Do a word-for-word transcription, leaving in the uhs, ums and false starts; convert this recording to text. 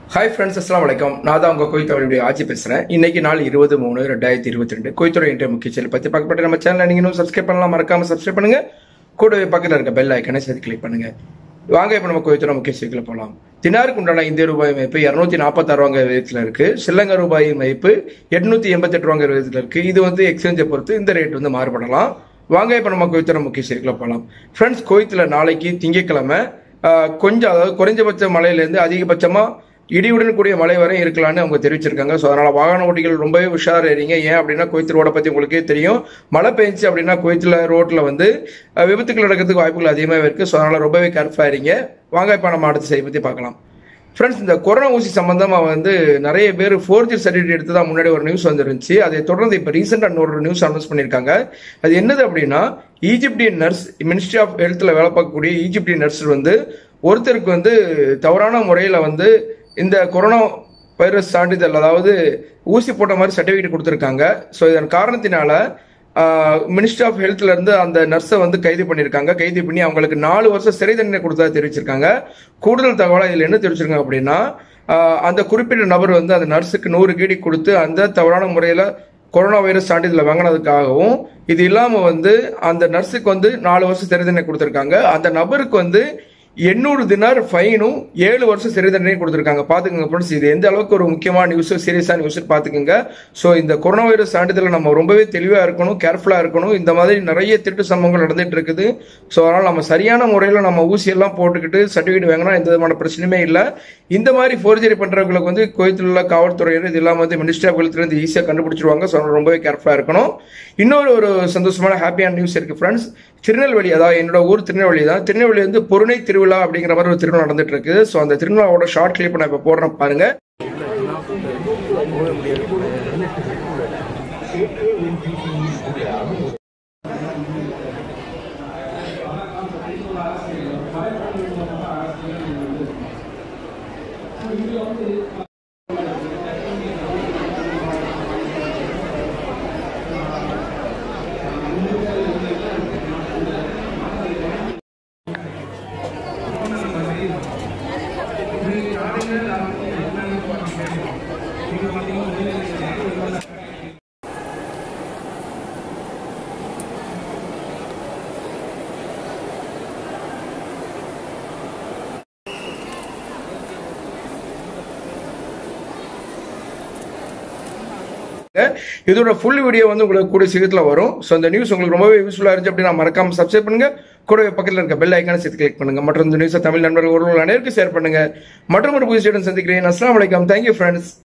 Hi friends, assalamu alaikum. நான் தான் உங்க குவைத் தமிழ் மீடியா ஆட்சி பேசுறேன். இன்னைக்கு நாள் இருபது மூணு ரெண்டாயிரத்தி இருபத்தி ரெண்டு குவைத்தோட இன்றைய முக்கிய செய்தி பத்தி பார்க்கப்பட்ட நம்ம சேனலை நீங்க இன்னும் சப்ஸ்கிரைப் பண்ணலாம், மறக்காம சப்ஸ்கிரைப் பண்ணுங்க. கூடவே பக்கத்துல இருக்க பெல் ஐக்கனை சேர்த்து கிளிக் பண்ணுங்க. வாங்க இப்ப நம்ம குவைத்தோட முக்கிய செய்திகளை போகலாம். தினாருக்கு உண்டான இந்திய ரூபாய் மதிப்பு இருநூத்தி நாற்பத்தி ஆறு ரூபாய் விகிதத்தில் இருக்கு. ஸ்ரீலங்கா ரூபாய் மதிப்பு எட்நூத்தி எண்பத்தி எட்டு ரூபாய் விகிதத்தில் இருக்கு. இது வந்து எக்ஸ்சேஞ்சை பொறுத்து இந்த ரேட் வந்து மாறுபடலாம். வாங்க இப்ப நம்ம குவைத்தோட முக்கிய செய்திகளை போகலாம். ஃப்ரெண்ட்ஸ், குவைத்துல நாளைக்கு திங்கட்கிழமை கொஞ்சம் அதாவது குறைஞ்சபட்ச மழையிலேருந்து அதிகபட்சமா இடியுடன் கூடிய மழை வரை இருக்கலாம்னு அவங்க தெரிவிச்சிருக்காங்க. ஸோ அதனால வாகன ஓட்டிகள் ரொம்பவே உஷார் ஏறீங்க. ஏன் அப்படின்னா குவைத் ரோட பத்தி உங்களுக்கே தெரியும். மழை பெஞ்சு அப்படின்னா குவைத்தில் ரோட்ல வந்து விபத்துக்கள் நடக்கிறதுக்கு வாய்ப்புகள் அதிகமாக இருக்கு. ஸோ அதனால ரொம்பவே கேர்ஃபுல்லா இருங்க. வாங்க இப்போ நம்ம அடுத்த செய்தி பத்தி பார்க்கலாம். ஃப்ரெண்ட்ஸ், இந்த கொரோனா ஊசி சம்பந்தமா வந்து நிறைய பேர் ஃபோர் ஜி சர்டிஃபிகேட் எடுத்து தான் முன்னாடி ஒரு நியூஸ் வந்துருந்துச்சு. அதை தொடர்ந்து இப்போ ரீசெண்டாக ஒரு நியூஸ் அனௌன்ஸ் பண்ணியிருக்காங்க. அது என்னது அப்படின்னா, ஈஜிப்டியன் நர்ஸ் மினிஸ்ட்ரி ஆஃப் ஹெல்த்ல வேலை பார்க்கக்கூடிய ஈஜிப்டியன் நர்ஸ் வந்து ஒருத்தருக்கு வந்து தவறான முறையில் வந்து இந்த கொரோனா வைரஸ் சான்றிதழ் அதாவது ஊசி போட்ட மாதிரி சர்டிஃபிகேட் கொடுத்துருக்காங்க. ஸோ இதன் காரணத்தினால மினிஸ்ட்ரி ஆஃப் ஹெல்த்ல இருந்து அந்த நர்ஸை வந்து கைது பண்ணியிருக்காங்க. கைது பண்ணி அவங்களுக்கு நாலு வருஷம் சிறை தண்டனை கொடுத்ததா தெரிவிச்சிருக்காங்க. கூடுதல் தகவலாக இதில் என்ன தெரிவிச்சிருக்காங்க அப்படின்னா, அந்த குறிப்பிட்ட நபர் வந்து அந்த நர்ஸுக்கு நூறு கேடி கொடுத்து அந்த தவறான முறையில் கொரோனா வைரஸ் சான்றிதழை வாங்கினதுக்காகவும், இது இல்லாமல் வந்து அந்த நர்ஸுக்கு வந்து நாலு வருஷம் சிறை தண்டனை கொடுத்துருக்காங்க. அந்த நபருக்கு வந்து எண்ணூறு தினார் ஃபைனும் ஏழு வருஷம் சிறை தண்டனையும் கொடுத்துருக்காங்க. பாத்துக்கோங்க ஃப்ரெண்ட்ஸ், இது எந்த அளவுக்கு ஒரு முக்கியமான நியூஸ், சீரியஸான நியூஸ் பாத்துக்கோங்க. ஸோ இந்த கொரோனா வைரஸ் சான்றிதழ் நம்ம ரொம்பவே தெளிவா இருக்கணும், கேர்ஃபுல்லா இருக்கணும். இந்த மாதிரி நிறைய திருட்டு சம்பவங்கள் நடந்துட்டு இருக்குது. ஸோ அதனால நம்ம சரியான முறையில் நம்ம ஊசி எல்லாம் போட்டுக்கிட்டு சர்டிஃபிகேட் வாங்கினா எந்த விதமான பிரச்சனையுமே இல்லை. இந்த மாதிரி ஃபோர்ஜரி பண்றவங்களுக்கு வந்து குவைத்தில் உள்ள காவல்துறையினர் இது இல்லாமல் வந்து மினிஸ்ட்ரி ஆஃப் ஹெல்த்ல இருந்து ஈஸியாக கண்டுபிடிச்சிருவாங்க. ஸோ அதனால ரொம்பவே கேர்ஃபுல்லா இருக்கணும். இன்னொரு ஒரு சந்தோஷமான ஹாப்பியான நியூஸ் இருக்கு ஃப்ரெண்ட்ஸ். திருநெல்வேலி, அதாவது என்னோட ஊர் திருநெல்வேலி தான். திருநெல்வேலி வந்து பொருணை திருவிழா அப்படிங்கிற மாதிரி ஒரு திருவிழா நடந்துட்டு இருக்கு. ஸோ அந்த திருவிழாவோட ஷார்ட் கிளிப் நான் இப்போ போடுறேன் பாருங்க. இதோட ஃபுல் வீடியோ வந்து உங்களுக்கு கூட சீக்கிரத்தில் வரும். ஸோ இந்த நியூஸ் உங்களுக்கு ரொம்பவே யூஸ்ஃபுல்லாக இருந்துச்சு அப்படின்னா மறக்காம சப்ஸ்கிரைப் பண்ணுங்க. கூடவே பக்கத்தில் இருக்க பெல் ஐக்கானை சேர்த்து கிளிக் பண்ணுங்க. மற்றும் இந்த நியூஸை தமிழ் நண்பர்கள் அனைவருக்கும் ஷேர் பண்ணுங்க. மற்றும் ஒரு புதிய சந்திக்கிறேன். அஸ்ஸலாமு அலைக்கும். Thank you friends.